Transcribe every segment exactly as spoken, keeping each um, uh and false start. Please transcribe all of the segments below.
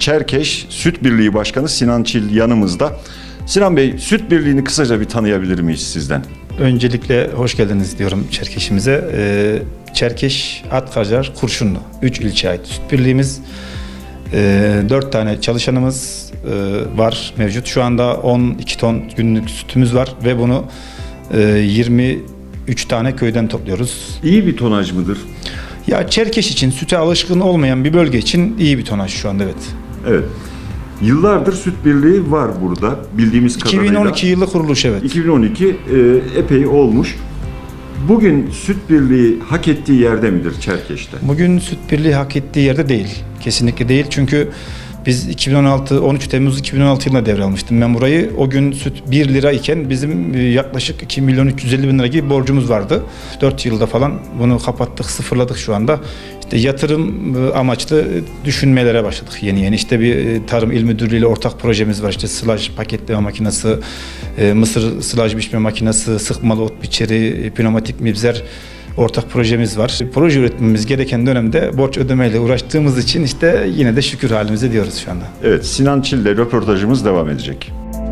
Çerkeş Süt Birliği Başkanı Sinan Çil yanımızda. Sinan Bey, Süt Birliği'ni kısaca bir tanıyabilir miyiz sizden? Öncelikle hoş geldiniz diyorum Çerkeş'imize. Ee, Çerkeş, Atkacar, Kurşunlu. Üç ilçeye ait Süt Birliği'miz. Ee, dört tane çalışanımız e, var mevcut. Şu anda on iki ton günlük sütümüz var ve bunu e, yirmi üç tane köyden topluyoruz. İyi bir tonaj mıdır? Ya Çerkeş için, süte alışkın olmayan bir bölge için iyi bir tonaj şu anda, evet. Evet. Yıllardır Süt Birliği var burada bildiğimiz kadarıyla. iki bin on iki yılı kuruluş, evet. iki bin on iki e, epey olmuş. Bugün Süt Birliği hak ettiği yerde midir Çerkeş'te? Bugün Süt Birliği hak ettiği yerde değil. Kesinlikle değil. Çünkü biz iki bin on altı on üç Temmuz iki bin on altı yılında devralmıştım ben burayı. O gün süt bir lira iken bizim yaklaşık iki milyon üç yüz elli bin lira gibi borcumuz vardı. dört yılda falan bunu kapattık, sıfırladık şu anda. İşte yatırım amaçlı düşünmelere başladık yeni yeni. İşte bir Tarım İl Müdürlüğü ile ortak projemiz var. İşte sılaj paketleme makinesi, mısır sılaj biçme makinesi, sıkmalı ot biçeri, pneumatik mibzer ortak projemiz var. Proje üretmemiz gereken dönemde borç ödemeyle uğraştığımız için işte yine de şükür halimize diyoruz şu anda. Evet, Sinan Çil ile röportajımız devam edecek.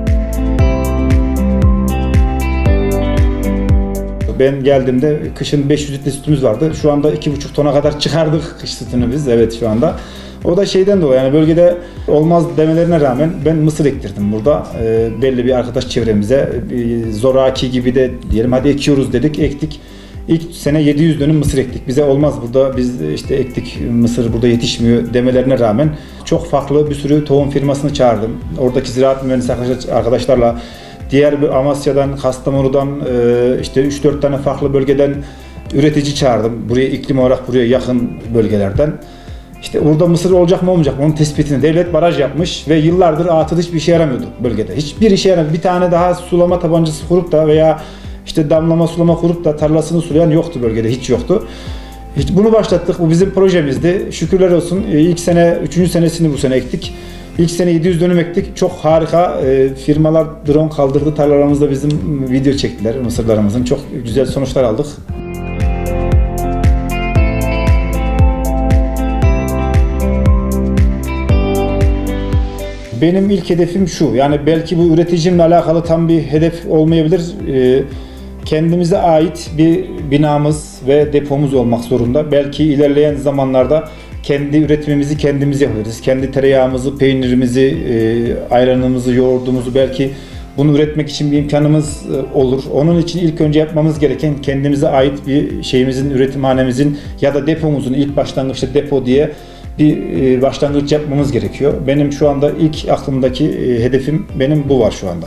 Ben geldiğimde kışın beş yüz litre sütümüz vardı. Şu anda iki buçuk tona kadar çıkardık kış sütünü biz, evet, şu anda. O da şeyden dolayı, yani bölgede olmaz demelerine rağmen ben mısır ektirdim burada. E, belli bir arkadaş çevremize e, zoraki gibi de diyelim, hadi ekiyoruz dedik, ektik. İlk sene yedi yüz dönüm mısır ektik. Bize olmaz burada, biz işte ektik, mısır burada yetişmiyor demelerine rağmen çok farklı bir sürü tohum firmasını çağırdım. Oradaki ziraat mühendisi arkadaşlarla, diğer Amasya'dan, Kastamonu'dan, işte üç dört tane farklı bölgeden üretici çağırdım. Buraya iklim olarak buraya yakın bölgelerden. İşte burada mısır olacak mı olmayacak mı onun tespitini devlet baraj yapmış ve yıllardır atıl hiçbir işe yaramıyordu bölgede. Hiçbir işe yaramıyordu. Bir tane daha sulama tabancası kurup da veya işte damlama sulama kurup da tarlasını sulayan yoktu bölgede, hiç yoktu. Hiç bunu başlattık. Bu bizim projemizdi. Şükürler olsun. İlk sene, üçüncü senesini bu sene ektik. İlk sene yedi yüz dönüm ektik. Çok harika e, firmalar drone kaldırdı. Tarlalarımızda bizim video çektiler mısırlarımızın. Çok güzel sonuçlar aldık. Benim ilk hedefim şu. Yani belki bu üreticimle alakalı tam bir hedef olmayabilir. E, kendimize ait bir binamız ve depomuz olmak zorunda. Belki ilerleyen zamanlarda kendi üretimimizi kendimiz yapabiliriz. Kendi tereyağımızı, peynirimizi, ayranımızı, yoğurdumuzu, belki bunu üretmek için bir imkanımız olur. Onun için ilk önce yapmamız gereken kendimize ait bir şeyimizin, üretimhanemizin ya da depomuzun, ilk başlangıçta depo diye bir başlangıç yapmamız gerekiyor. Benim şu anda ilk aklımdaki hedefim benim bu var şu anda.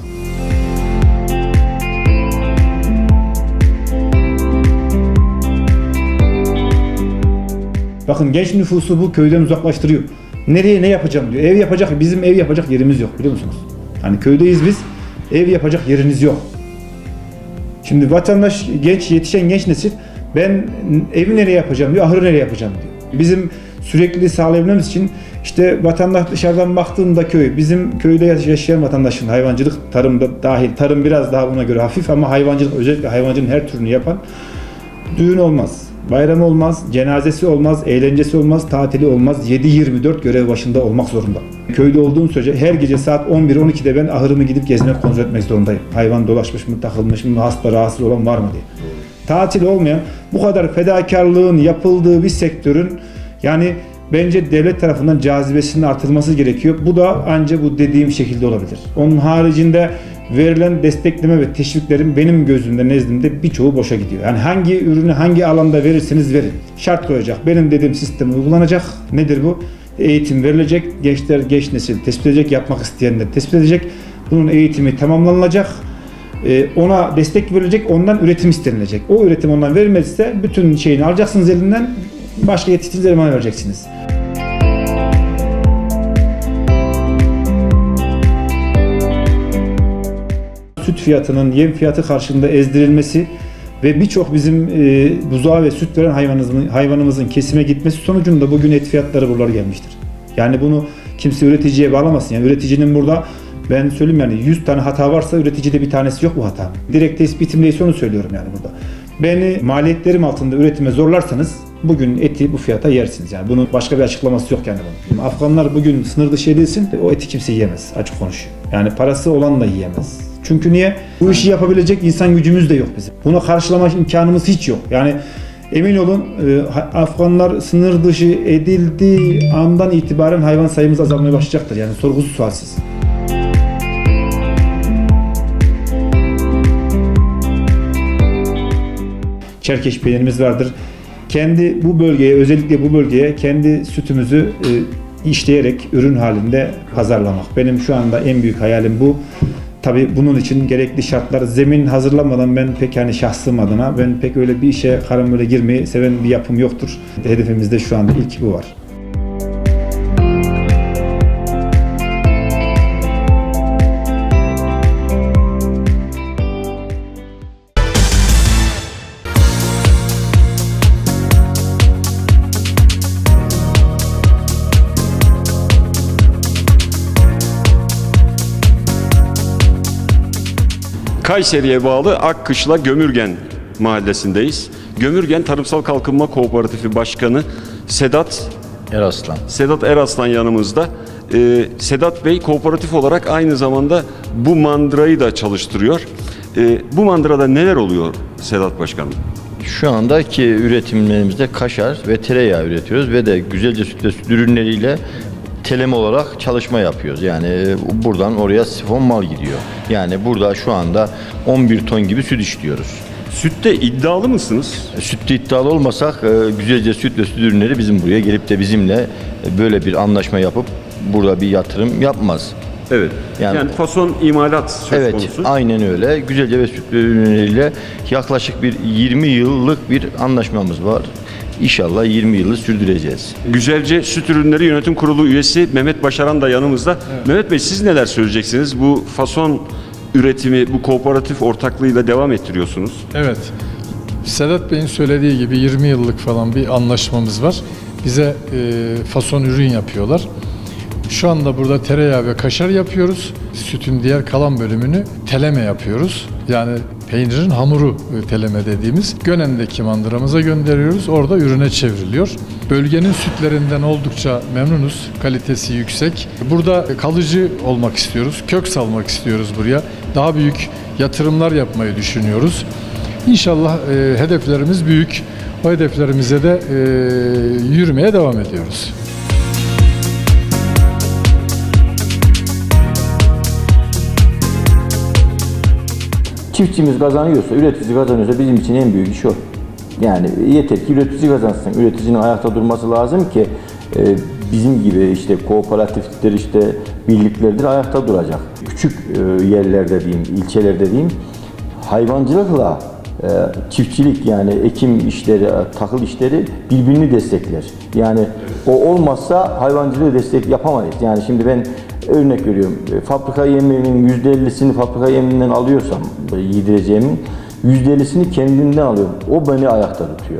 Bakın, genç nüfusu bu köyden uzaklaştırıyor. Nereye ne yapacağım diyor. Ev yapacak, bizim ev yapacak yerimiz yok, biliyor musunuz? Hani köydeyiz biz, ev yapacak yeriniz yok. Şimdi vatandaş, genç, yetişen genç nesil, ben evi nereye yapacağım diyor, ahırı nereye yapacağım diyor. Bizim sürekli sağlayabilmemiz için işte vatandaş dışarıdan baktığında köy, bizim köyde yaşayan vatandaşın hayvancılık, tarımda dahil, tarım biraz daha buna göre hafif ama hayvancılık, özellikle hayvancılığın her türünü yapan, düğün olmaz. Bayram olmaz, cenazesi olmaz, eğlencesi olmaz, tatili olmaz. yedi yirmi dört görev başında olmak zorunda. Köyde olduğum sürece her gece saat on bir on ikide ben ahırımı gidip gezmek, kontrol etmek zorundayım. Hayvan dolaşmış mı, takılmış mı, hasta, rahatsız olan var mı diye. Tatil olmayan, bu kadar fedakarlığın yapıldığı bir sektörün, yani bence devlet tarafından cazibesinin artırılması gerekiyor. Bu da ancak bu dediğim şekilde olabilir. Onun haricinde verilen destekleme ve teşviklerin benim gözümde, nezdimde birçoğu boşa gidiyor. Yani hangi ürünü hangi alanda verirseniz verin, şart koyacak. Benim dediğim sistem uygulanacak. Nedir bu? Eğitim verilecek. Gençler, genç nesil tespit edecek. Yapmak isteyenler tespit edecek. Bunun eğitimi tamamlanacak. Ona destek verilecek. Ondan üretim istenilecek. O üretim ondan verilmezse bütün şeyini alacaksınız elinden. Başka yetiştiricilere bana vereceksiniz. Süt fiyatının yem fiyatı karşılığında ezdirilmesi ve birçok bizim e, buzağı ve süt veren hayvanımızın, hayvanımızın kesime gitmesi sonucunda bugün et fiyatları buralara gelmiştir. Yani bunu kimse üreticiye bağlamasın. Yani üreticinin burada, ben söyleyeyim, yani yüz tane hata varsa üreticide bir tanesi yok bu hata. Direkt tespitimle onu söylüyorum yani burada. Beni maliyetlerim altında üretime zorlarsanız bugün eti bu fiyata yersiniz. Yani bunun başka bir açıklaması yok yani bunun. Afganlar bugün sınır dışı edilsin, o eti kimse yiyemez. Açık konuşuyor. Yani parası olan da yiyemez. Çünkü niye? Bu işi yapabilecek insan gücümüz de yok bizim. Buna karşılama imkanımız hiç yok. Yani emin olun Afganlar sınır dışı edildiği andan itibaren hayvan sayımız azalmaya başlayacaktır. Yani sorgusuz sualsiz. Çerkeş peynirimiz vardır. Kendi bu bölgeye, özellikle bu bölgeye kendi sütümüzü e, işleyerek ürün halinde pazarlamak. Benim şu anda en büyük hayalim bu. Tabii bunun için gerekli şartlar, zemin hazırlamadan ben pek hani şahsım adına ben pek öyle bir işe karamole girmeyi seven bir yapım yoktur. Hedefimizde şu anda ilk bu var. Kayseri'ye bağlı Akkışla Gömürgen mahallesindeyiz. Gömürgen Tarımsal Kalkınma Kooperatifi Başkanı Sedat Eraslan. Sedat Eraslan yanımızda. Ee, Sedat Bey kooperatif olarak aynı zamanda bu mandırayı da çalıştırıyor. Ee, bu mandırada neler oluyor Sedat Başkanım? Şu andaki üretimlerimizde kaşar ve tereyağı üretiyoruz ve de güzelce süt ve süt ürünleriyle telem olarak çalışma yapıyoruz. Yani buradan oraya sifon mal gidiyor. Yani burada şu anda on bir ton gibi süt işliyoruz. Sütte iddialı mısınız? Sütte iddialı olmasak güzelce süt ve süt ürünleri bizim buraya gelip de bizimle böyle bir anlaşma yapıp burada bir yatırım yapmaz. Evet. Yani, yani fason imalat söz evet, konusu. Evet, aynen öyle. Güzelce ve süt ürünleriyle yaklaşık bir yirmi yıllık bir anlaşmamız var. İnşallah yirmi yılı sürdüreceğiz. Güzelce Süt Ürünleri Yönetim Kurulu üyesi Mehmet Başaran da yanımızda. Evet. Mehmet Bey, siz neler söyleyeceksiniz? Bu fason üretimi, bu kooperatif ortaklığıyla devam ettiriyorsunuz. Evet. Sedat Bey'in söylediği gibi yirmi yıllık falan bir anlaşmamız var. Bize e, fason ürün yapıyorlar. Şu anda burada tereyağı ve kaşar yapıyoruz. Sütün diğer kalan bölümünü teleme yapıyoruz. Yani peynirin hamuru teleme dediğimiz Gönen'deki mandıramıza gönderiyoruz. Orada ürüne çevriliyor. Bölgenin sütlerinden oldukça memnunuz. Kalitesi yüksek. Burada kalıcı olmak istiyoruz. Kök salmak istiyoruz buraya. Daha büyük yatırımlar yapmayı düşünüyoruz. İnşallah e, hedeflerimiz büyük. O hedeflerimize de e, yürümeye devam ediyoruz. Çiftçimiz kazanıyorsa, üretici kazanıyorsa bizim için en büyük iş o. Yani yeter ki üretici kazansın. Üreticinin ayakta durması lazım ki e, bizim gibi işte kooperatifler, işte birliklerdir ayakta duracak. Küçük e, yerlerde diyeyim, ilçelerde diyeyim, hayvancılıkla e, çiftçilik yani ekim işleri, takıl işleri birbirini destekler. Yani o olmazsa hayvancılığı destek yapamayız. Yani şimdi ben örnek veriyorum, fabrika yemeğinin yüzde ellisini fabrika yemeğinden alıyorsam, yedireceğimin yüzde ellisini kendimden alıyorum. O beni ayakta tutuyor.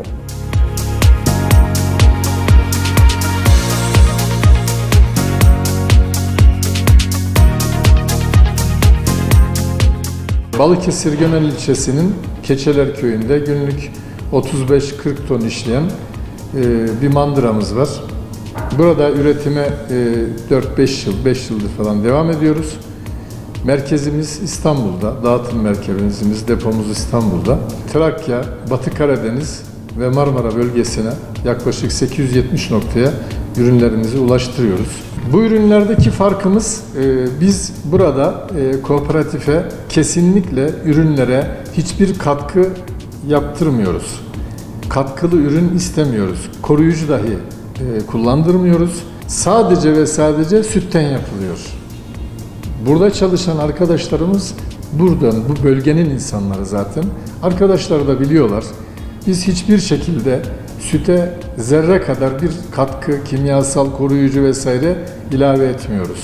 Balıkesir Gönel ilçesinin Keçeler köyünde günlük otuz beş kırk ton işleyen bir mandıramız var. Burada üretime dört beş yıl, beş yıldır falan devam ediyoruz. Merkezimiz İstanbul'da, dağıtım merkezimiz, depomuz İstanbul'da. Trakya, Batı Karadeniz ve Marmara bölgesine yaklaşık sekiz yüz yetmiş noktaya ürünlerimizi ulaştırıyoruz. Bu ürünlerdeki farkımız, biz burada kooperatife kesinlikle ürünlere hiçbir katkı yaptırmıyoruz. Katkılı ürün istemiyoruz. Koruyucu dahi kullandırmıyoruz. Sadece ve sadece sütten yapılıyor. Burada çalışan arkadaşlarımız buradan, bu bölgenin insanları zaten. Arkadaşlar da biliyorlar. Biz hiçbir şekilde süte zerre kadar bir katkı, kimyasal, koruyucu vesaire ilave etmiyoruz.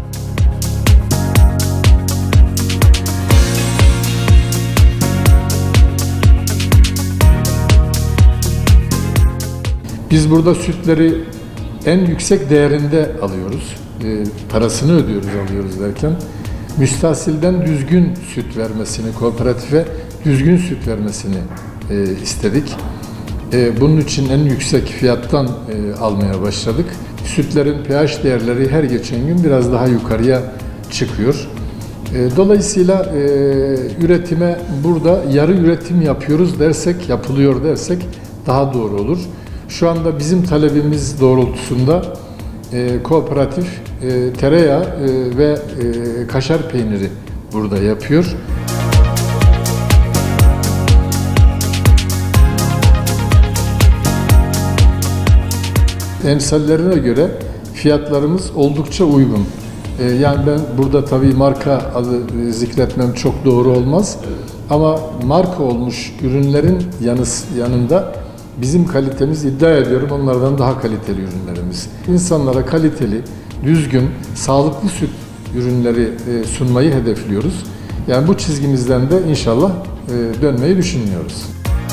Biz burada sütleri en yüksek değerinde alıyoruz. E, parasını ödüyoruz, alıyoruz derken. Müstahsilden düzgün süt vermesini, kooperatife düzgün süt vermesini e, istedik. E, bunun için en yüksek fiyattan e, almaya başladık. Sütlerin pH değerleri her geçen gün biraz daha yukarıya çıkıyor. E, dolayısıyla e, üretime burada yarı üretim yapıyoruz dersek, yapılıyor dersek daha doğru olur. Şu anda bizim talebimiz doğrultusunda e, kooperatif e, tereyağı e, ve e, kaşar peyniri burada yapıyor. Emsallerine göre fiyatlarımız oldukça uygun. Ee, yani ben burada tabii marka adı zikretmem çok doğru olmaz. Ama marka olmuş ürünlerin yanı, yanında bizim kalitemiz, iddia ediyorum, onlardan daha kaliteli ürünlerimiz. İnsanlara kaliteli, düzgün, sağlıklı süt ürünleri e, sunmayı hedefliyoruz. Yani bu çizgimizden de inşallah e, dönmeyi düşünmüyoruz.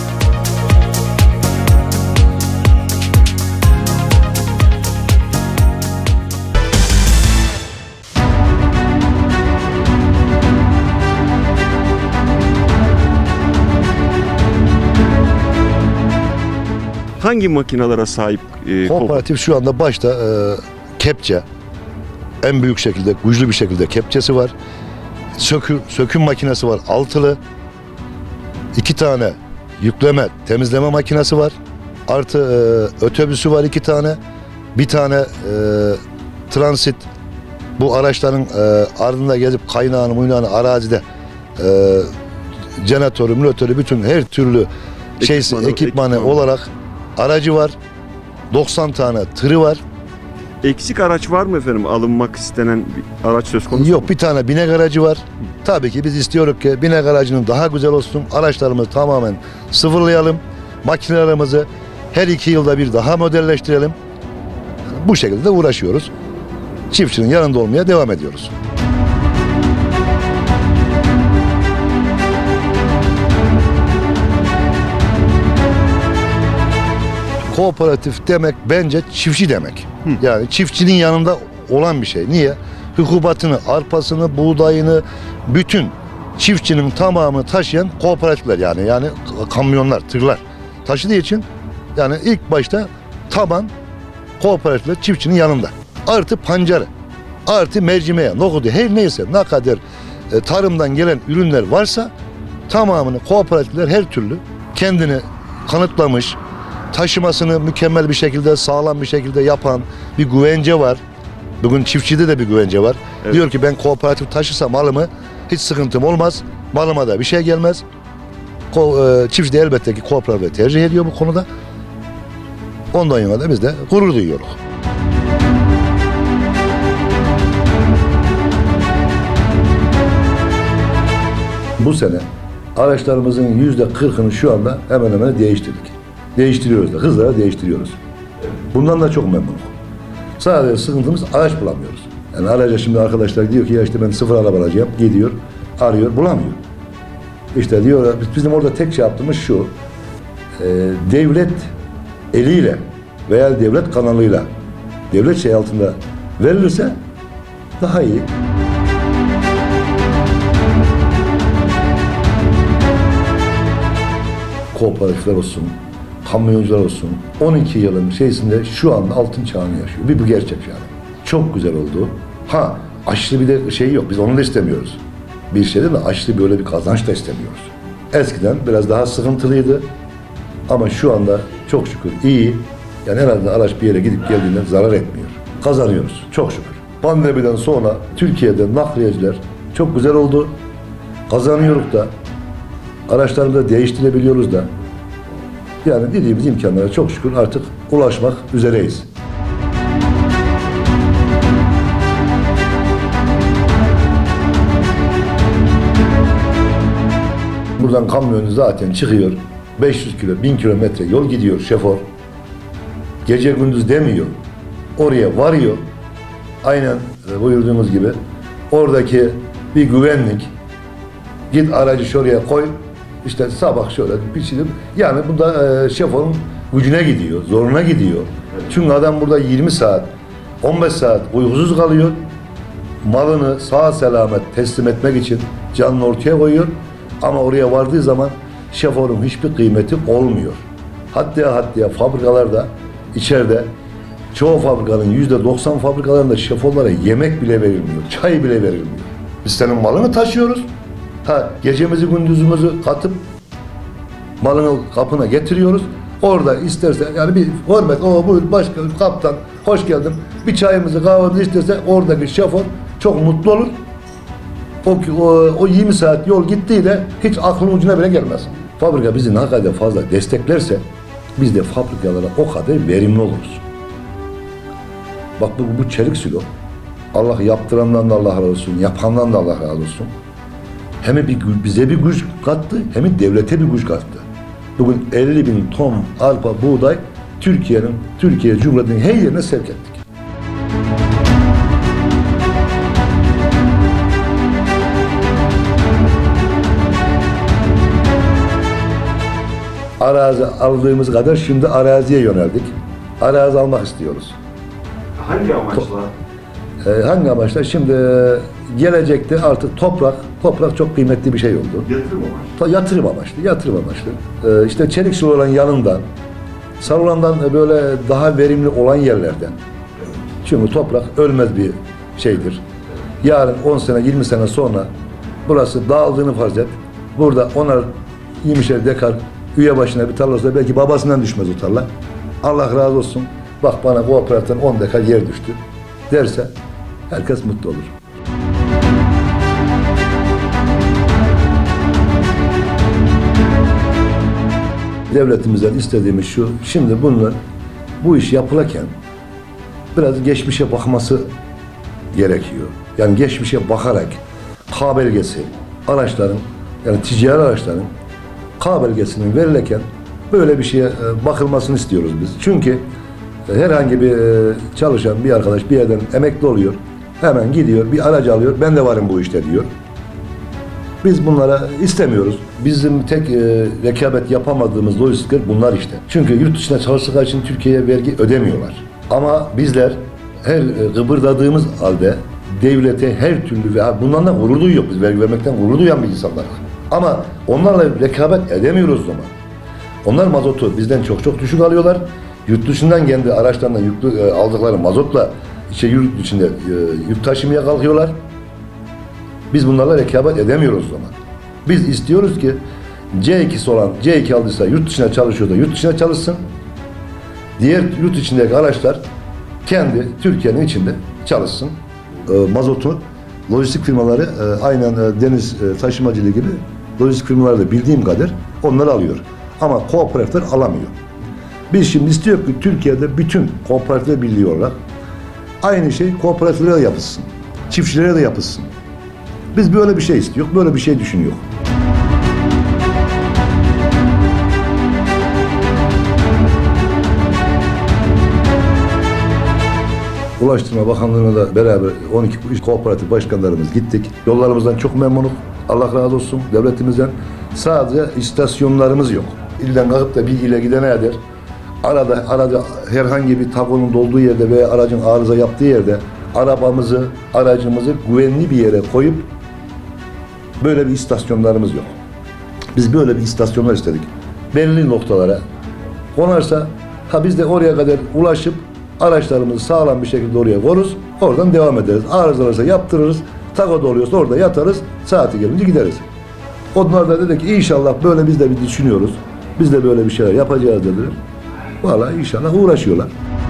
Hangi makinalara sahip e, Kooperatif şu anda başta e, kepçe, en büyük şekilde, güçlü bir şekilde kepçesi var. Söküm, söküm makinesi var, altılı. İki tane yükleme, temizleme makinesi var. Artı e, otobüsü var iki tane. Bir tane e, transit, bu araçların e, ardında gezip kaynağını, muynağını arazide e, jeneratörü, mülotörü, bütün her türlü şeysi, Ekipmanı, ekipmanı ekipmanı. olarak aracı var. doksan tane tırı var. Eksik araç var mı efendim? Alınmak istenen bir araç söz konusu mu? Yok, bir tane binek aracı var. Tabii ki biz istiyoruz ki binek aracının daha güzel olsun. Araçlarımızı tamamen sıfırlayalım. Makinelerimizi her iki yılda bir daha modelleştirelim. Bu şekilde uğraşıyoruz. Çiftçinin yanında olmaya devam ediyoruz. Kooperatif demek bence çiftçi demek. Hı. Yani çiftçinin yanında olan bir şey. Niye? Hububatını, arpasını, buğdayını, bütün çiftçinin tamamını taşıyan kooperatifler yani. Yani kamyonlar, tırlar taşıdığı için yani ilk başta taban kooperatifler çiftçinin yanında. Artı pancarı, artı mercimeğe, nohudu, her neyse ne kadar e, tarımdan gelen ürünler varsa tamamını kooperatifler her türlü kendini kanıtlamış, taşımasını mükemmel bir şekilde, sağlam bir şekilde yapan bir güvence var. Bugün çiftçide de bir güvence var. Evet. Diyor ki ben kooperatif taşırsam malımı hiç sıkıntım olmaz. Malıma da bir şey gelmez. Ko e, çiftçi de elbette ki kooperatifi tercih ediyor bu konuda. Ondan yana da biz de gurur duyuyoruz. Bu sene araçlarımızın yüzde kırkını şu anda hemen hemen değiştirdik. Değiştiriyoruz da, hızla değiştiriyoruz. Bundan da çok memnunum. Sadece sıkıntımız araç bulamıyoruz. Yani araca şimdi arkadaşlar diyor ki ya işte ben sıfır araba alacağım, gidiyor, arıyor, bulamıyor. İşte diyor, bizim orada tek şey yaptığımız şu, e, devlet eliyle veya devlet kanalıyla, devlet şey altında verilirse daha iyi. Kooperatifler olsun, kamyoncular olsun, on iki yılın şeysinde şu anda altın çağını yaşıyor. Bir bu gerçek yani. Çok güzel oldu. Ha, aşırı bir de şey yok, biz onu da istemiyoruz. Bir şeyde de aşırı böyle bir kazanç da istemiyoruz. Eskiden biraz daha sıkıntılıydı ama şu anda çok şükür iyi. Yani herhalde araç bir yere gidip geldiğinde zarar etmiyor. Kazanıyoruz, çok şükür. Pandemiden sonra Türkiye'de nakliyeciler çok güzel oldu. Kazanıyoruz da, araçları da değiştirebiliyoruz da. Yani dediğimiz imkanlara çok şükür artık ulaşmak üzereyiz. Buradan kamyonu zaten çıkıyor. beş yüz kilo, bin kilometre yol gidiyor şoför. Gece gündüz demiyor. Oraya varıyor. Aynen buyurduğumuz gibi. Oradaki bir güvenlik. Git aracı şuraya koy. İşte sabah şöyle biçilim. Yani bu da e, şoförün gücüne gidiyor, zoruna gidiyor. Çünkü adam burada yirmi saat, on beş saat uykusuz kalıyor. Malını sağ selamet teslim etmek için canını ortaya koyuyor. Ama oraya vardığı zaman şoförün hiçbir kıymeti olmuyor. Hatta hatta fabrikalarda içeride çoğu fabrikanın yüzde doksan fabrikalarında şefollara yemek bile verilmiyor, çay bile verilmiyor. Biz senin malını taşıyoruz. Ha, gecemizi gündüzümüzü katıp malını kapına getiriyoruz. Orada isterse yani bir hürmet, o buyur başkan, kaptan, hoş geldin. Bir çayımızı kahvemizi isterse oradaki şoför çok mutlu olur. O, o, o yirmi saat yol gittiği de hiç aklın ucuna bile gelmez. Fabrika bizi ne kadar fazla desteklerse biz de fabrikalara o kadar verimli oluruz. Bak bu, bu çelik silo. Allah yaptırandan da Allah razı olsun, yapandan da Allah razı olsun. Hem bir, bize bir güç kattı, hem devlete bir güç kattı. Bugün elli bin ton arpa, buğday Türkiye'nin, Türkiye Cumhuriyeti'nin her yerine sevk ettik. Arazi aldığımız kadar şimdi araziye yöneldik. Arazi almak istiyoruz. Hangi amaçla? Ee, hangi amaçla? Şimdi gelecekte artık toprak, toprak çok kıymetli bir şey oldu. Yatırım amaçlı. Yatırım amaçlı, yatırım amaçlı. Ee, işte çelik siloların yanından, Sarulan'dan böyle daha verimli olan yerlerden. Çünkü toprak ölmez bir şeydir. Yarın on sene, yirmi sene sonra burası dağıldığını farz et. Burada onar, yirmişer dekar üye başına bir tarla olsa belki babasından düşmez o tarla. Allah razı olsun. Bak bana kooperatiften on dekar yer düştü derse herkes mutlu olur. Devletimizden istediğimiz şu, şimdi bunlar bu iş yapılırken biraz geçmişe bakması gerekiyor. Yani geçmişe bakarak K belgesi araçların, yani ticari araçların K belgesinin verilirken böyle bir şeye bakılmasını istiyoruz biz. Çünkü herhangi bir çalışan bir arkadaş bir yerden emekli oluyor, hemen gidiyor bir aracı alıyor, ben de varım bu işte diyor. Biz bunlara istemiyoruz. Bizim tek e, rekabet yapamadığımız lojistikler bunlar işte. Çünkü yurt dışına çalıştıkları için Türkiye'ye vergi ödemiyorlar. Ama bizler her e, gıbırdadığımız halde devlete her türlü ve bundan da gurur duyuyoruz. Biz vergi vermekten gurur duyan bir insanlar. Ama onlarla rekabet edemiyoruz o zaman. Onlar mazotu bizden çok çok düşük alıyorlar. Yurt dışından kendi araçlarından yüklü, e, aldıkları mazotla işte yurt içinde e, yük taşımaya kalkıyorlar. Biz bunlarla rekabet edemiyoruz o zaman. Biz istiyoruz ki C ikisi olan, C iki aldıysa yurt dışına çalışıyor da yurt dışına çalışsın. Diğer yurt içindeki araçlar kendi Türkiye'nin içinde çalışsın. E, mazotu lojistik firmaları e, aynen e, deniz e, taşımacılığı gibi lojistik firmaları da bildiğim kadar onları alıyor. Ama kooperatifler alamıyor. Biz şimdi istiyoruz ki Türkiye'de bütün kooperatifler birliği olarak aynı şey kooperatiflere de yapılsın. Çiftçilere de yapılsın. Biz böyle bir şey istiyoruz, böyle bir şey düşünüyoruz. Ulaştırma Bakanlığı'na da beraber on iki kooperatif başkanlarımız gittik. Yollarımızdan çok memnunuz. Allah razı olsun devletimizden. Sadece istasyonlarımız yok. İlden kalkıp da bir ile gidene eder. Arada, arada herhangi bir takonun dolduğu yerde veya aracın arıza yaptığı yerde arabamızı, aracımızı güvenli bir yere koyup böyle bir istasyonlarımız yok. Biz böyle bir istasyonlar istedik. Belirli noktalara konarsa ha biz de oraya kadar ulaşıp araçlarımızı sağlam bir şekilde oraya koruruz. Oradan devam ederiz. Arızalarsa yaptırırız. Takoda oluyorsa orada yatarız. Saati gelince gideriz. Onlar da dedi ki inşallah böyle biz de bir düşünüyoruz. Biz de böyle bir şeyler yapacağız dediler. Vallahi inşallah uğraşıyorlar.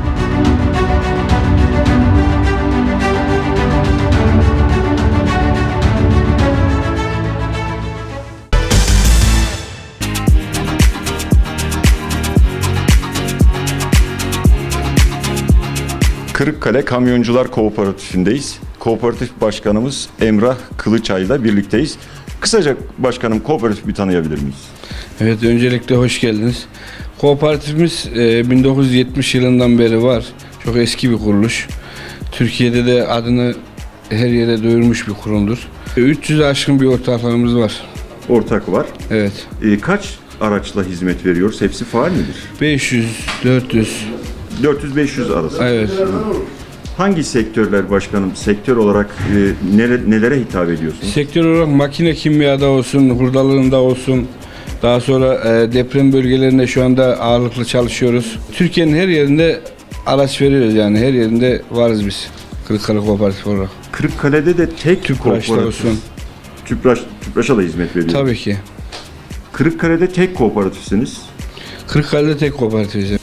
Kırıkkale Kamyoncular Kooperatifindeyz. Kooperatif Başkanımız Emrah Kılıçay ile birlikteyiz. Kısaca başkanım kooperatif bir tanıyabilir miyiz? Evet, öncelikle hoş geldiniz. Kooperatifimiz bin dokuz yüz yetmiş yılından beri var. Çok eski bir kuruluş. Türkiye'de de adını her yere duyurmuş bir kurumdur. üç yüze aşkın bir ortaklarımız var. Ortak var. Evet. E, kaç araçla hizmet veriyoruz? Hepsi faal midir? beş yüz, dört yüz. dört yüz beş yüz arası. Evet. Hangi sektörler başkanım? Sektör olarak e, nere, nelere hitap ediyorsunuz? Sektör olarak makine kimyada olsun, hurdalığında olsun, Daha sonra e, deprem bölgelerinde şu anda ağırlıklı çalışıyoruz. Türkiye'nin her yerinde araç veriyoruz yani her yerinde varız biz. Kırıkkale Kooperatif olarak. Kırıkkale'de de tek Tüpraş'ta kooperatif. olsun. Tüpraş, Tüpraş'a da hizmet veriyor. Tabii ki. Kırıkkale'de tek kooperatifsiniz. Kırıkkale'de tek kooperatifiz.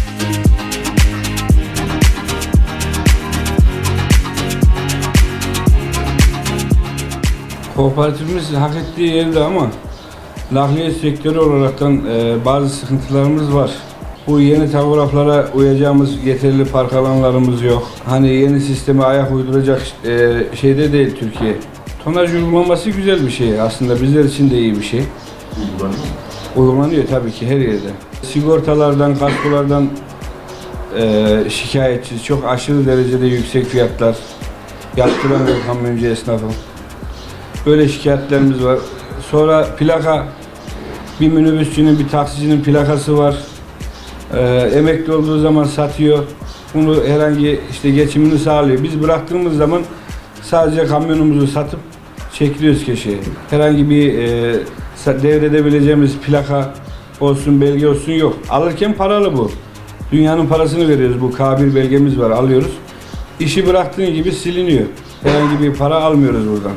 Kooperatifimiz hak ettiği yerde ama nakliye sektörü olaraktan e, bazı sıkıntılarımız var. Bu yeni tavırlara uyacağımız yeterli park alanlarımız yok. Hani yeni sisteme ayak uyduracak e, şeyde değil Türkiye. Tonaj uygulaması güzel bir şey aslında, bizler için de iyi bir şey. Uygulanıyor. Uygulanıyor tabii ki her yerde. Sigortalardan, kaskolardan e, şikayetçiyiz. Çok aşırı derecede yüksek fiyatlar yaptıramıyor kamyoncu esnafı. Böyle şikayetlerimiz var. Sonra plaka, bir minibüsçünün, bir taksicinin plakası var. Ee, emekli olduğu zaman satıyor. Bunu herhangi işte geçimini sağlıyor. Biz bıraktığımız zaman sadece kamyonumuzu satıp çekiliyoruz köşeye. Herhangi bir e, devredebileceğimiz plaka olsun, belge olsun yok. Alırken paralı bu. Dünyanın parasını veriyoruz. Bu K bir belgemiz var, alıyoruz. İşi bıraktığın gibi siliniyor. Herhangi bir para almıyoruz buradan.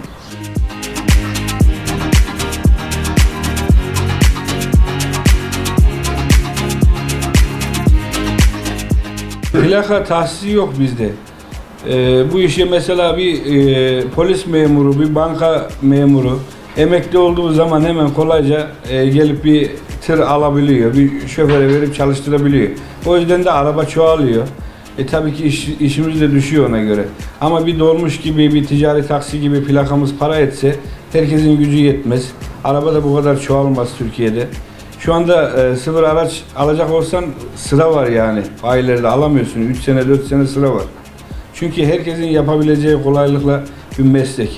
Plaka tahsisi yok bizde. Ee, bu işe mesela bir e, polis memuru, bir banka memuru emekli olduğu zaman hemen kolayca e, gelip bir tır alabiliyor, bir şoföre verip çalıştırabiliyor. O yüzden de araba çoğalıyor. E tabii ki iş, işimiz de düşüyor ona göre. Ama bir dolmuş gibi, bir ticari taksi gibi plakamız para etse herkesin gücü yetmez. Araba da bu kadar çoğalmaz Türkiye'de. Şu anda e, sıfır araç alacak olsan sıra var yani. Bayilerde alamıyorsun. üç sene, dört sene sıra var. Çünkü herkesin yapabileceği kolaylıkla bir meslek.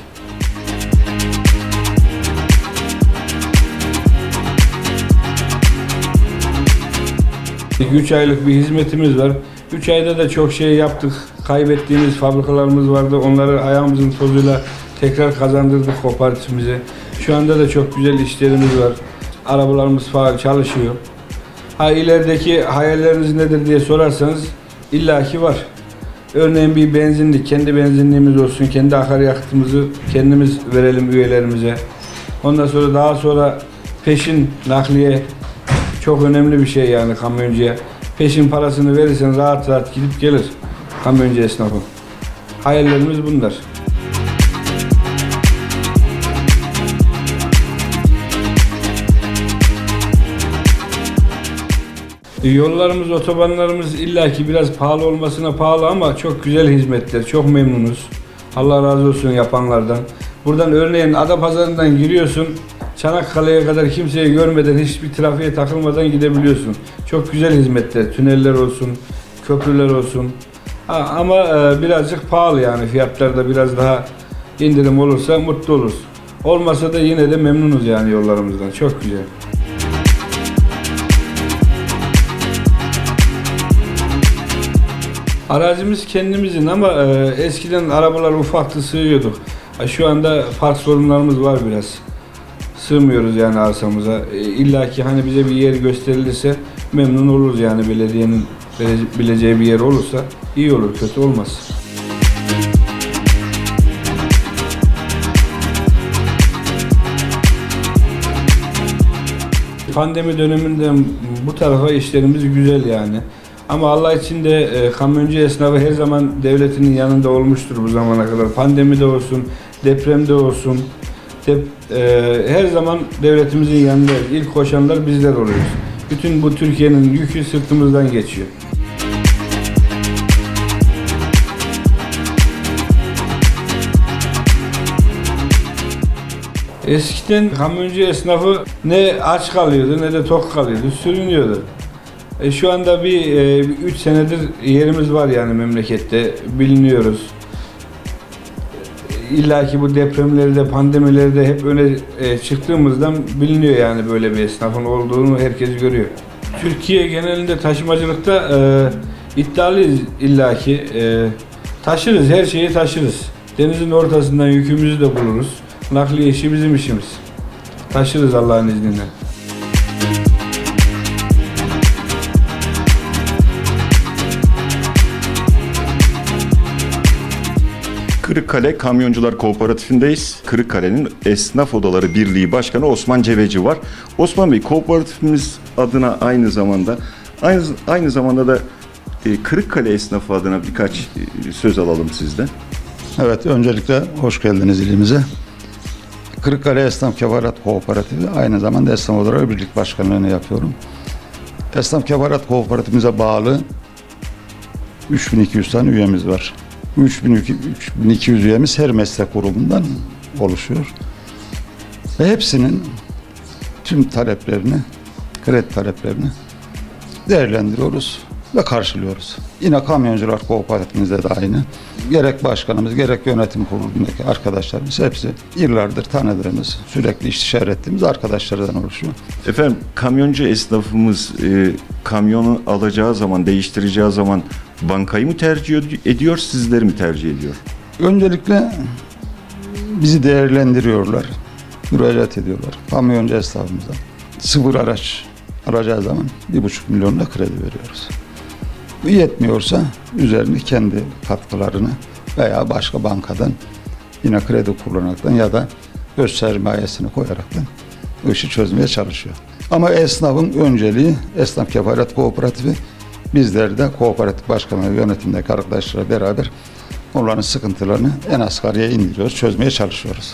üç aylık bir hizmetimiz var. üç ayda da çok şey yaptık. Kaybettiğimiz fabrikalarımız vardı. Onları ayağımızın tozuyla tekrar kazandırdık kooperatifimize. Şu anda da çok güzel işlerimiz var. Arabalarımız faal çalışıyor. Ha ilerideki hayalleriniz nedir diye sorarsanız illaki var. Örneğin bir benzinlik, kendi benzinliğimiz olsun, kendi akaryakıtımızı kendimiz verelim üyelerimize. Ondan sonra daha sonra peşin nakliye çok önemli bir şey yani kamyoncuya. Peşin parasını verirsen rahat rahat gidip gelir kamyoncu esnafı. Hayallerimiz bunlar. Yollarımız, otobanlarımız illaki biraz pahalı olmasına pahalı ama çok güzel hizmetler, çok memnunuz. Allah razı olsun yapanlardan. Buradan örneğin Adapazarı'ndan giriyorsun, Çanakkale'ye kadar kimseyi görmeden, hiçbir trafiğe takılmadan gidebiliyorsun. Çok güzel hizmetler, tüneller olsun, köprüler olsun. Ha, ama e, birazcık pahalı yani, fiyatlarda biraz daha indirim olursa mutlu oluruz. Olmasa da yine de memnunuz yani yollarımızdan, çok güzel. Arazimiz kendimizin ama e, eskiden arabalar ufaktı, sığıyorduk. E, şu anda park sorunlarımız var biraz. Sığmıyoruz yani arsamıza. E, İlla ki hani bize bir yer gösterilirse memnun oluruz yani, belediyenin bileceği bir yer olursa iyi olur, kötü olmaz. Pandemi döneminden bu tarafa işlerimiz güzel yani. Ama Allah için de e, kamyoncu esnafı her zaman devletinin yanında olmuştur bu zamana kadar. Pandemide olsun, depremde olsun, dep, e, her zaman devletimizin yanındayız. İlk koşanlar bizler oluyoruz. Bütün bu Türkiye'nin yükü sırtımızdan geçiyor. Eskiden kamyoncu esnafı ne aç kalıyordu ne de tok kalıyordu, sürünüyordu. E şu anda bir üç e, senedir yerimiz var yani memlekette, biliniyoruz. İlla ki bu depremlerde, pandemilerde hep öne e, çıktığımızdan biliniyor yani, böyle bir esnafın olduğunu herkes görüyor. Türkiye genelinde taşımacılıkta e, iddialıyız illa ki. E, taşırız, her şeyi taşırız. Denizin ortasından yükümüzü de buluruz. Nakliye işi bizim işimiz. Taşırız Allah'ın izniyle. Kırıkkale Kamyoncular Kooperatifindeyiz. Kırıkkale'nin Esnaf Odaları Birliği Başkanı Osman Cebeci var. Osman Bey, kooperatifimiz adına aynı zamanda aynı, aynı zamanda da e, Kırıkkale esnafı adına birkaç e, söz alalım sizden. Evet, öncelikle hoş geldiniz ilimize. Kırıkkale Esnaf Kefaret Kooperatifi, aynı zamanda Esnaf Odaları Birlik Başkanlığı'nı yapıyorum. Esnaf Kefaret Kooperatifimize bağlı üç bin iki yüz tane üyemiz var. üç bin iki yüz üyemiz her meslek grubundan oluşuyor. Ve hepsinin tüm taleplerini, kredi taleplerini değerlendiriyoruz ve karşılıyoruz. Yine Kamyoncular Kooperatifimizde de aynı. Gerek başkanımız, gerek yönetim kurulundaki arkadaşlarımız hepsi yıllardır tanıdığımız, sürekli istişare ettiğimiz arkadaşlardan oluşuyor. Efendim, kamyoncu esnafımız e, kamyonu alacağı zaman, değiştireceği zaman bankayı mı tercih ediyor, sizleri mi tercih ediyor? Öncelikle bizi değerlendiriyorlar, müracaat ediyorlar. Kamyoncu esnafımıza sıfır araç alacağı zaman bir buçuk milyonla kredi veriyoruz. Yetmiyorsa üzerine kendi katkılarını veya başka bankadan yine kredi kullanaraktan ya da öz sermayesini koyaraktan bu işi çözmeye çalışıyor. Ama esnafın önceliği Esnaf Kefaret Kooperatifi. Bizler de kooperatif başkanlığı yönetimindeki arkadaşlarla beraber onların sıkıntılarını en asgariye indiriyoruz, çözmeye çalışıyoruz.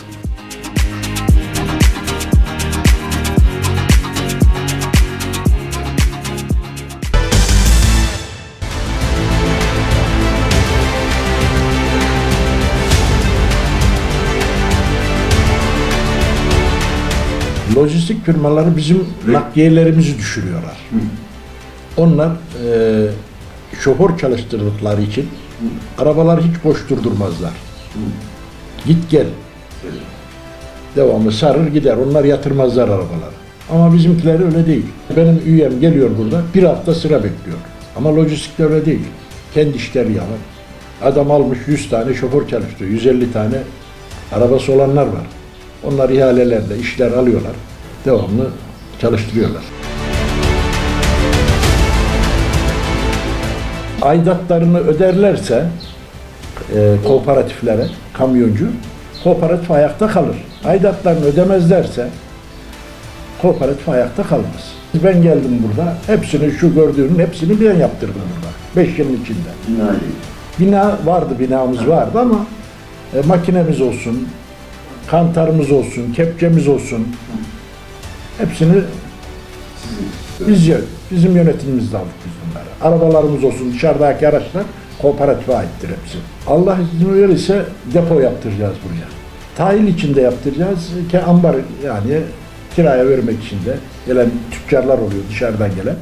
Lojistik firmaları bizim nakliyelerimizi düşürüyorlar. Hı. Onlar e, şoför çalıştırdıkları için Hı. arabalar hiç boş durdurmazlar. Hı. Git gel. Hı. Devamlı sarır gider. Onlar yatırmazlar arabaları. Ama bizimkiler öyle değil. Benim üyem geliyor burada, bir hafta sıra bekliyor. Ama lojistikte öyle değil. Kendi işleri yapar. Adam almış yüz tane şoför çalıştırıyor. yüz elli tane arabası olanlar var. Onlar ihalelerle işler alıyorlar, devamlı çalıştırıyorlar. Aidatlarını öderlerse e, kooperatiflere, kamyoncu, kooperatif ayakta kalır. Aidatlarını ödemezlerse kooperatif ayakta kalmaz. Ben geldim burada, hepsini şu gördüğünün hepsini ben yaptırdım burada, beş yılın içinde. Bina, Bina vardı, binamız vardı ama e, makinemiz olsun, kantarımız olsun, kepçemiz olsun, hepsini biz, bizim yönetimimizde aldık biz bunları. Arabalarımız olsun, dışarıdaki araçlar kooperatife aittir hepsi. Allah izin verirse depo yaptıracağız buraya. Tahil içinde yaptıracağız, ki ambar yani kiraya vermek için de gelen tüccarlar oluyor dışarıdan gelen.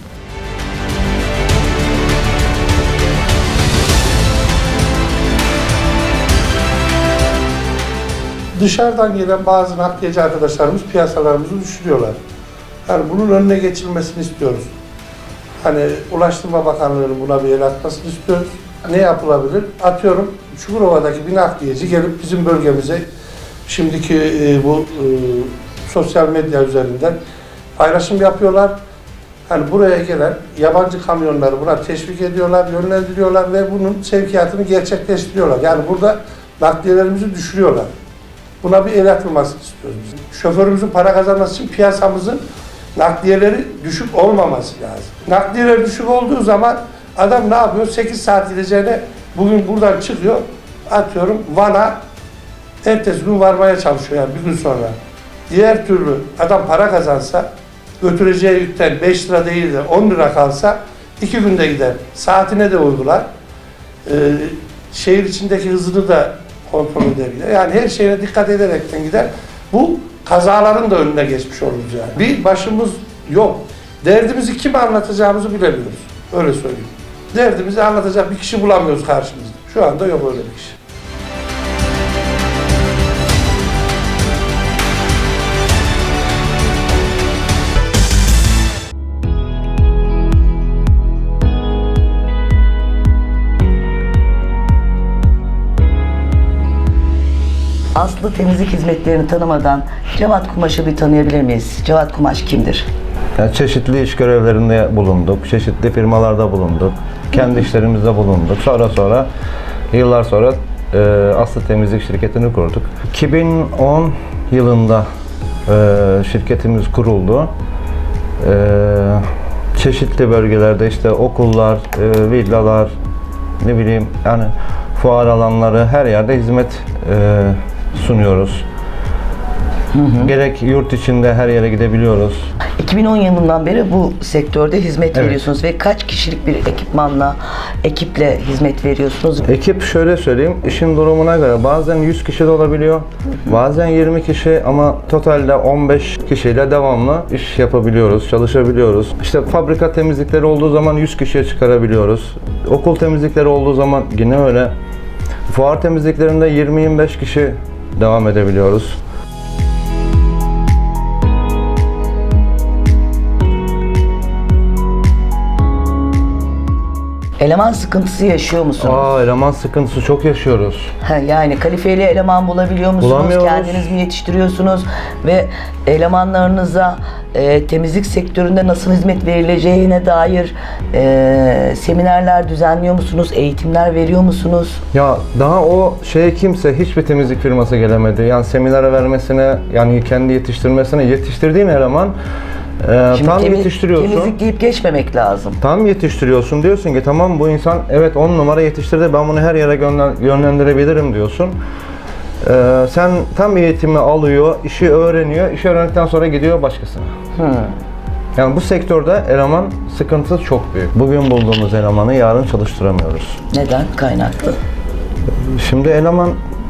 Dışarıdan gelen bazı nakliyeci arkadaşlarımız piyasalarımızı düşürüyorlar. Yani bunun önüne geçilmesini istiyoruz. Hani Ulaştırma Bakanlığı'nın buna bir el atmasını istiyoruz. Ne yapılabilir? Atıyorum Çukurova'daki bir nakliyeci gelip bizim bölgemize şimdiki e, bu e, sosyal medya üzerinden paylaşım yapıyorlar. Hani buraya gelen yabancı kamyonları buna teşvik ediyorlar, yönlendiriyorlar ve bunun sevkiyatını gerçekleştiriyorlar. Yani burada nakliyelerimizi düşürüyorlar. Buna bir el atılmasını istiyoruz biz. Şoförümüzün para kazanması için piyasamızın nakliyeleri düşük olmaması lazım. Nakliyeler düşük olduğu zaman adam ne yapıyor? sekiz saat gideceğine bugün buradan çıkıyor, atıyorum Van'a, ertesi gün varmaya çalışıyor yani bir gün sonra. Diğer türlü adam para kazansa, götüreceği yükten beş lira değil de on lira kalsa iki günde gider. Saatine de uygular. Ee, şehir içindeki hızını da kontrol eder. Yani her şeyine dikkat ederekten gider. Bu kazaların da önüne geçmiş oluruz yani. Bir başımız yok. Derdimizi kime anlatacağımızı bilemiyoruz. Öyle söyleyeyim. Derdimizi anlatacak bir kişi bulamıyoruz karşımızda. Şu anda yok öyle bir kişi. Aslı temizlik hizmetlerini tanımadan Cevat Kumaş'ı bir tanıyabilir miyiz? Cevat Kumaş kimdir? Yani çeşitli iş görevlerinde bulunduk, çeşitli firmalarda bulunduk, kendi işlerimizde bulunduk. Sonra sonra, yıllar sonra e, Aslı Temizlik şirketini kurduk. iki bin on yılında e, şirketimiz kuruldu. E, çeşitli bölgelerde işte okullar, e, villalar, ne bileyim yani fuar alanları her yerde hizmet e, sunuyoruz. Hı hı. Gerek yurt içinde her yere gidebiliyoruz. iki bin on yılından beri bu sektörde hizmet Evet. veriyorsunuz ve kaç kişilik bir ekipmanla, ekiple hizmet veriyorsunuz? Ekip şöyle söyleyeyim, işin durumuna göre bazen yüz kişi de olabiliyor, hı hı. bazen yirmi kişi ama totalde on beş kişiyle devamlı iş yapabiliyoruz, çalışabiliyoruz. İşte fabrika temizlikleri olduğu zaman yüz kişiye çıkarabiliyoruz. Okul temizlikleri olduğu zaman yine öyle. Fuar temizliklerinde yirmi yirmi beş kişi devam edebiliyoruz. Eleman sıkıntısı yaşıyor musunuz? Aa, eleman sıkıntısı çok yaşıyoruz. Ha, yani kalifeli eleman bulabiliyor musunuz? Bulamıyoruz. Kendiniz mi yetiştiriyorsunuz? Ve elemanlarınıza e, temizlik sektöründe nasıl hizmet verileceğine dair e, seminerler düzenliyor musunuz? Eğitimler veriyor musunuz? Ya daha o şeye kimse, hiçbir temizlik firması gelemedi. Yani seminer vermesine, yani kendi yetiştirmesine, yetiştirdiğin eleman e, Şimdi tam temiz, yetiştiriyorsun. temizlik deyip geçmemek lazım. Tam yetiştiriyorsun, diyorsun ki tamam bu insan evet on numara yetiştirdi, ben bunu her yere yönlendirebilirim diyorsun. Ee, sen tam eğitimi alıyor, işi öğreniyor, işi öğrendikten sonra gidiyor başkasına. Hmm. Yani bu sektörde eleman sıkıntısı çok büyük. Bugün bulduğumuz elemanı yarın çalıştıramıyoruz. Neden? Kaynaklı. Şimdi eleman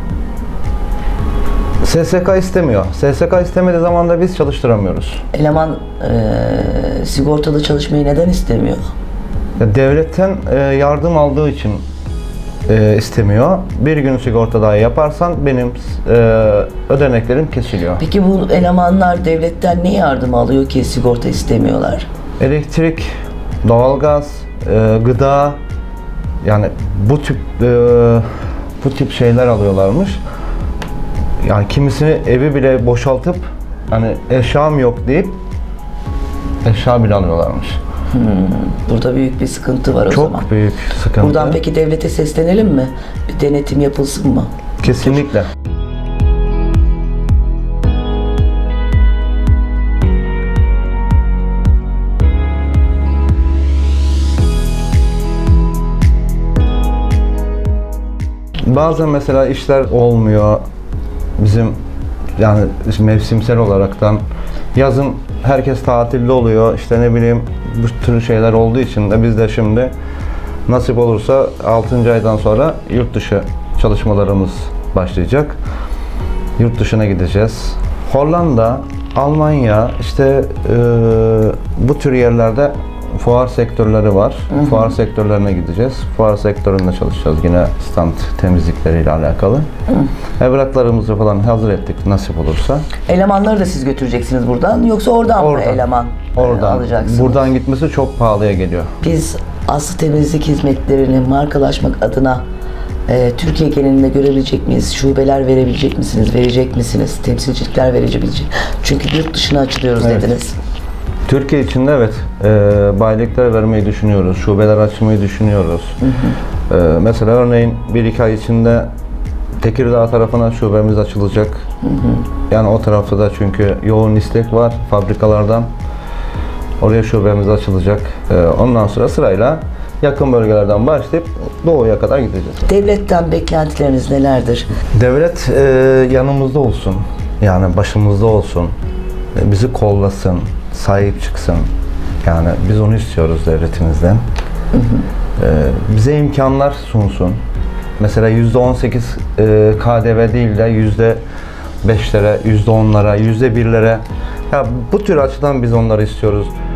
S S K istemiyor. S S K istemediği zaman da biz çalıştıramıyoruz. Eleman e, sigortalı çalışmayı neden istemiyor? Ya devletten e, yardım aldığı için e, istemiyor. Bir gün sigorta daha yaparsan benim e, ödeneklerim kesiliyor. Peki bu elemanlar devletten ne yardım alıyor ki sigorta istemiyorlar? Elektrik, doğalgaz, e, gıda, yani bu tip e, bu tip şeyler alıyorlarmış. Yani kimisini evi bile boşaltıp hani eşyam yok deyip eşya bile alıyorlarmış. Hmm, burada büyük bir sıkıntı var o Çok zaman. Çok büyük sıkıntı. Buradan peki devlete seslenelim mi? Bir denetim yapılsın mı? Kesinlikle. Bazen mesela işler olmuyor. Bizim yani mevsimsel olaraktan yazın herkes tatilde oluyor. İşte ne bileyim bu tür şeyler olduğu için de biz de şimdi nasip olursa altıncı aydan sonra yurt dışı çalışmalarımız başlayacak. Yurt dışına gideceğiz. Hollanda, Almanya, işte e, bu tür yerlerde fuar sektörleri var. Hı hı. Fuar sektörlerine gideceğiz. Fuar sektöründe çalışacağız yine stand temizlikleriyle alakalı. Hı. Evraklarımızı falan hazır ettik nasip olursa. Elemanları da siz götüreceksiniz buradan yoksa oradan, oradan mı eleman oradan, alacaksınız? Buradan gitmesi çok pahalıya geliyor. Biz Aslı Temizlik Hizmetlerini markalaşmak adına e, Türkiye genelinde görebilecek miyiz? Şubeler verebilecek misiniz? Verecek misiniz? Temsilcilikler verebilecek. Çünkü yurt dışına açılıyoruz evet. dediniz. Türkiye içinde evet e, bayilikler vermeyi düşünüyoruz, şubeler açmayı düşünüyoruz. Hı hı. E, mesela örneğin bir iki ay içinde Tekirdağ tarafına şubemiz açılacak. Hı hı. Yani o tarafta da çünkü yoğun istek var fabrikalardan. Oraya şubemiz açılacak. E, ondan sonra sırayla yakın bölgelerden başlayıp doğuya kadar gideceğiz. Devletten beklentileriniz nelerdir? Devlet e, yanımızda olsun, yani başımızda olsun, e, bizi kollasın, sahip çıksın. Yani biz onu istiyoruz devletimizden. Hı hı. Ee, bize imkanlar sunsun. Mesela yüzde on sekiz e, K D V değil de yüzde beşlere, yüzde onlara, yüzde birlere. Ya bu tür açıdan biz onları istiyoruz.